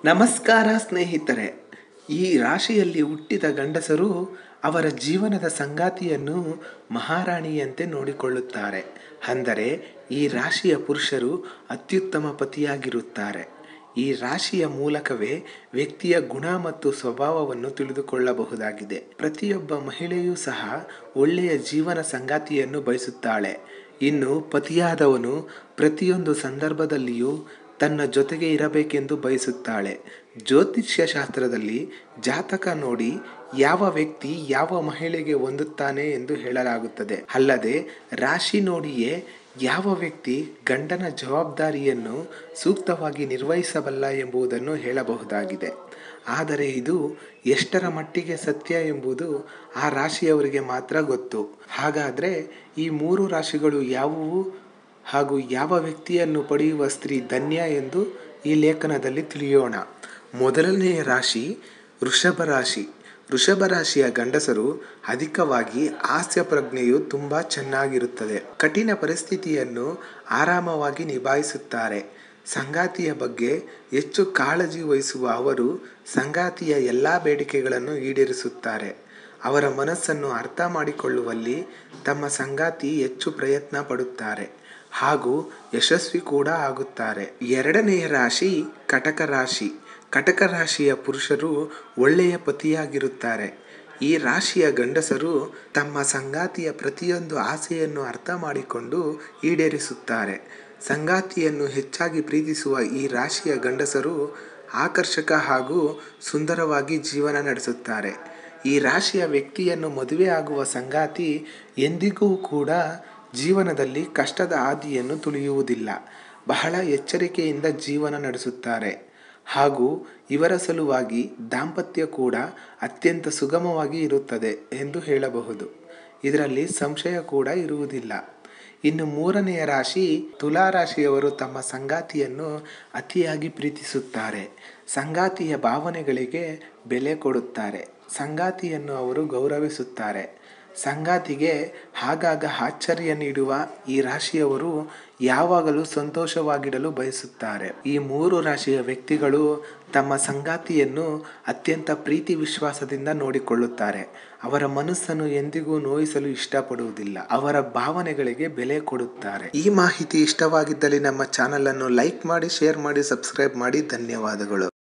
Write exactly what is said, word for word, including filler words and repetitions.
ನಮಸ್ಕಾರ ಸ್ನೇಹಿತರೆ. ಈ ರಾಶಿಯಲ್ಲಿ ಹುಟ್ಟಿದ ಗಂಡಸರು ಅವರ ಜೀವನದ ಸಂಗಾತಿಯನ್ನು ಮಹಾರಾಣಿಯಂತೆ ನೋಡಿಕೊಳ್ಳುತ್ತಾರೆ. ಅಂದರೆ ಈ ರಾಶಿಯ ಪುರುಷರು ಅತ್ಯುತ್ತಮ ಪತಿಯಾಗಿರುತ್ತಾರೆ. ಈ ರಾಶಿಯ ಮೂಲಕವೇ ವ್ಯಕ್ತಿಯ ಗುಣ ಮತ್ತು ಸ್ವಭಾವವನ್ನು ತಿಳಿದುಕೊಳ್ಳಬಹುದಾಗಿದೆ. ಪ್ರತಿಯೊಬ್ಬ ಮಹಿಳೆಯೂ ಸಹ ಒಳ್ಳೆಯ ಜೀವನ ಸಂಗಾತಿಯನ್ನು ಬಯಸುತ್ತಾಳೆ. ಇನ್ನು ಪತಿಯಾದವನು ಪ್ರತಿಯೊಂದು ಸಂದರ್ಭದಲ್ಲಿಯೂ ತನ್ನ ಜೊತೆಗೆ ಇರಬೇಕೆಂದು ಬಯಸುತ್ತಾಳೆ. ಜ್ಯೋತಿಷ್ಯ ಶಾಸ್ತ್ರದಲ್ಲಿ ಜಾತಕ ನೋಡಿ ಯಾವ ವ್ಯಕ್ತಿ ಯಾವ ಮಹಿಳೆಗೆ ಹೊಂದುತ್ತಾನೆ ಎಂದು ಹೇಳಲಾಗುತ್ತದೆ. ಅಲ್ಲದೆ ರಾಶಿ ನೋಡಿಯೇ ಯಾವ ವ್ಯಕ್ತಿ ಗಂಡನ ಜವಾಬ್ದಾರಿಯನ್ನು ಸೂಕ್ತವಾಗಿ ನಿರ್ವಹಿಸಬಲ್ಲ ಎಂಬುದನ್ನು ಹೇಳಬಹುದಾಗಿದೆ. ಆದರೆ ಇದು ಎಷ್ಟರ ಮಟ್ಟಿಗೆ ಸತ್ಯ ಎಂಬುದು ಆ ರಾಶಿಯವರಿಗೆ ಮಾತ್ರ ಗೊತ್ತು. ಹಾಗಾದರೆ ಈ ಮೂರು ರಾಶಿಗಳು ಯಾವುವು ಹಾಗೂ ಯಾವ ವ್ಯಕ್ತಿಯನ್ನು ಪಡೆಯುವ ಸ್ತ್ರೀ ಧನ್ಯ ಎಂದು ಈ ಲೇಖನದಲ್ಲಿ ತಿಳಿಯೋಣ. ಮೊದಲನೆಯ ರಾಶಿ ವೃಷಭ ರಾಶಿ. ವೃಷಭ ರಾಶಿಯ ಗಂಡಸರು ಅಧಿಕವಾಗಿ ಹಾಸ್ಯ ಪ್ರಜ್ಞೆಯು ತುಂಬ ಚೆನ್ನಾಗಿರುತ್ತದೆ. ಕಠಿಣ ಪರಿಸ್ಥಿತಿಯನ್ನು ಆರಾಮವಾಗಿ ನಿಭಾಯಿಸುತ್ತಾರೆ. ಸಂಗಾತಿಯ ಬಗ್ಗೆ ಹೆಚ್ಚು ಕಾಳಜಿ ವಹಿಸುವ ಅವರು ಸಂಗಾತಿಯ ಎಲ್ಲ ಬೇಡಿಕೆಗಳನ್ನು ಈಡೇರಿಸುತ್ತಾರೆ. ಅವರ ಮನಸ್ಸನ್ನು ಅರ್ಥ ಮಾಡಿಕೊಳ್ಳುವಲ್ಲಿ ತಮ್ಮ ಸಂಗಾತಿ ಹೆಚ್ಚು ಪ್ರಯತ್ನ ಪಡುತ್ತಾರೆ ಹಾಗೂ ಯಶಸ್ವಿ ಕೂಡ ಆಗುತ್ತಾರೆ. ಎರಡನೆಯ ರಾಶಿ ಕಟಕ ರಾಶಿ. ಕಟಕ ರಾಶಿಯ ಪುರುಷರು ಒಳ್ಳೆಯ ಪತಿಯಾಗಿರುತ್ತಾರೆ. ಈ ರಾಶಿಯ ಗಂಡಸರು ತಮ್ಮ ಸಂಗಾತಿಯ ಪ್ರತಿಯೊಂದು ಆಸೆಯನ್ನು ಅರ್ಥ ಮಾಡಿಕೊಂಡು ಈಡೇರಿಸುತ್ತಾರೆ. ಸಂಗಾತಿಯನ್ನು ಹೆಚ್ಚಾಗಿ ಪ್ರೀತಿಸುವ ಈ ರಾಶಿಯ ಗಂಡಸರು ಆಕರ್ಷಕ ಹಾಗೂ ಸುಂದರವಾಗಿ ಜೀವನ ನಡೆಸುತ್ತಾರೆ. ಈ ರಾಶಿಯ ವ್ಯಕ್ತಿಯನ್ನು ಮದುವೆ ಆಗುವ ಸಂಗಾತಿ ಎಂದಿಗೂ ಕೂಡ ಜೀವನದಲ್ಲಿ ಕಷ್ಟದ ಹಾದಿಯನ್ನು ತುಳಿಯುವುದಿಲ್ಲ. ಬಹಳ ಎಚ್ಚರಿಕೆಯಿಂದ ಜೀವನ ನಡೆಸುತ್ತಾರೆ ಹಾಗೂ ಇವರ ಸಲುವಾಗಿ ದಾಂಪತ್ಯ ಕೂಡ ಅತ್ಯಂತ ಸುಗಮವಾಗಿ ಇರುತ್ತದೆ ಎಂದು ಹೇಳಬಹುದು. ಇದರಲ್ಲಿ ಸಂಶಯ ಕೂಡ ಇರುವುದಿಲ್ಲ. ಇನ್ನು ಮೂರನೆಯ ರಾಶಿ ತುಲಾ ರಾಶಿಯವರು ತಮ್ಮ ಸಂಗಾತಿಯನ್ನು ಅತಿಯಾಗಿ ಪ್ರೀತಿಸುತ್ತಾರೆ. ಸಂಗಾತಿಯ ಭಾವನೆಗಳಿಗೆ ಬೆಲೆ ಕೊಡುತ್ತಾರೆ. ಸಂಗಾತಿಯನ್ನು ಅವರು ಗೌರವಿಸುತ್ತಾರೆ. ಸಂಗಾತಿಗೆ ಆಗಾಗ ಆಶ್ಚರ್ಯ ನೀಡುವ ಈ ರಾಶಿಯವರು ಯಾವಾಗಲೂ ಸಂತೋಷವಾಗಿಡಲು ಬಯಸುತ್ತಾರೆ. ಈ ಮೂರು ರಾಶಿಯ ವ್ಯಕ್ತಿಗಳು ತಮ್ಮ ಸಂಗಾತಿಯನ್ನು ಅತ್ಯಂತ ಪ್ರೀತಿ ವಿಶ್ವಾಸದಿಂದ ನೋಡಿಕೊಳ್ಳುತ್ತಾರೆ. ಅವರ ಮನಸ್ಸನ್ನು ಎಂದಿಗೂ ನೋಯಿಸಲು ಇಷ್ಟಪಡುವುದಿಲ್ಲ. ಅವರ ಭಾವನೆಗಳಿಗೆ ಬೆಲೆ ಕೊಡುತ್ತಾರೆ. ಈ ಮಾಹಿತಿ ಇಷ್ಟವಾಗಿದ್ದಲ್ಲಿ ನಮ್ಮ ಚಾನಲ್ ಅನ್ನು ಲೈಕ್ ಮಾಡಿ, ಶೇರ್ ಮಾಡಿ, ಸಬ್ಸ್ಕ್ರೈಬ್ ಮಾಡಿ. ಧನ್ಯವಾದಗಳು.